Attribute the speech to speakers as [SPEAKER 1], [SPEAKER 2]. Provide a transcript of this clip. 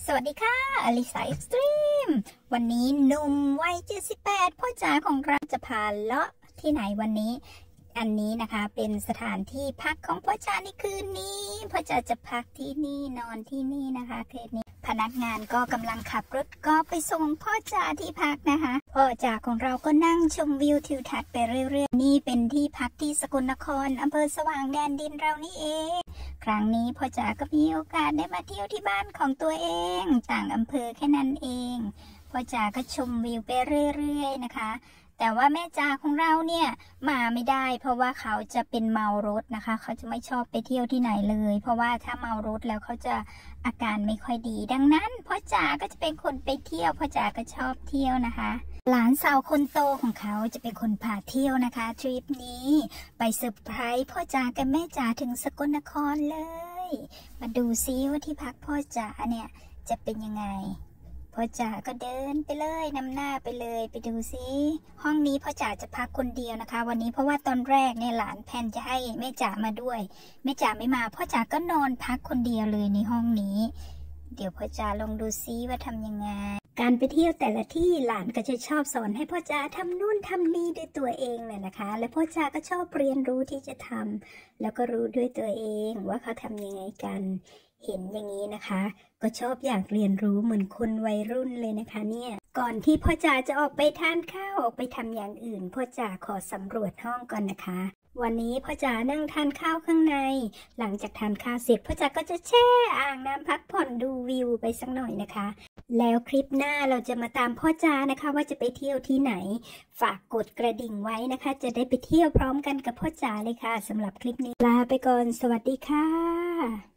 [SPEAKER 1] สวัสดีค่ะอลิสาเอ็กซ์ตรีมวันนี้หนุ่มวัย78พ่อจ๋าของเราจะพาเลาะที่ไหนวันนี้อันนี้นะคะเป็นสถานที่พักของพ่อจ๋าในคืนนี้พ่อจ๋าจะพักที่นี่นอนที่นี่นะคะคืนนี้พนักงานก็กำลังขับรถก็ไปส่งพ่อจ๋าที่พักนะคะพ่อจ๋าของเราก็นั่งชมวิวทิวทัศน์ไปเรื่อยๆนี่เป็นที่พักที่สกลนครอำเภอสว่างแดนดินเรานี่เองครั้งนี้พ่อจ๋าก็มีโอกาสได้มาเที่ยวที่บ้านของตัวเองต่างอำเภอแค่นั้นเองพ่อจ๋าก็ชมวิวไปเรื่อยๆนะคะแต่ว่าแม่จ๋าของเราเนี่ยมาไม่ได้เพราะว่าเขาจะเป็นเมารถนะคะเขาจะไม่ชอบไปเที่ยวที่ไหนเลยเพราะว่าถ้าเมารถแล้วเขาจะอาการไม่ค่อยดีดังนั้นพ่อจ๋าก็จะเป็นคนไปเที่ยวพ่อจ๋าก็ชอบเที่ยวนะคะหลานสาวคนโตของเขาจะเป็นคนพาเที่ยวนะคะทริปนี้ไปเซอร์ไพรส์พ่อจ๋ากับแม่จ๋าถึงสกลนครเลยมาดูซิว่าที่พักพ่อจ๋าเนี่ยจะเป็นยังไงพ่อจ๋าก็เดินไปเลยนำหน้าไปเลยไปดูซิห้องนี้พ่อจ๋าจะพักคนเดียวนะคะวันนี้เพราะว่าตอนแรกเนี่ยหลานแพนจะให้แม่จ๋ามาด้วยแม่จ๋าไม่มาพ่อจ๋าก็นอนพักคนเดียวเลยในห้องนี้เดี๋ยวพ่อจ๋าลองดูซิว่าทำยังไงการไปเที่ยวแต่ละที่หลานก็จะชอบสอนให้พ่อจ๋าทำนู่นทำนี่ด้วยตัวเองเลยนะคะและพ่อจ๋าก็ชอบเรียนรู้ที่จะทำแล้วก็รู้ด้วยตัวเองว่าเขาทำยังไงกันเห็นอย่างนี้นะคะก็ชอบอยากเรียนรู้เหมือนคนวัยรุ่นเลยนะคะเนี่ยก่อนที่พ่อจ๋าจะออกไปทานข้าวออกไปทำอย่างอื่นพ่อจ๋าขอสำรวจห้องก่อนนะคะวันนี้พ่อจ๋านั่งทานข้าวข้างในหลังจากทานข้าวเสร็จพ่อจ๋าก็จะแช่อ่างน้ำพักผ่อนดูวิวไปสักหน่อยนะคะแล้วคลิปหน้าเราจะมาตามพ่อจ๋านะคะว่าจะไปเที่ยวที่ไหนฝากกดกระดิ่งไว้นะคะจะได้ไปเที่ยวพร้อมกันกับพ่อจ๋าเลยค่ะสำหรับคลิปนี้ลาไปก่อนสวัสดีค่ะ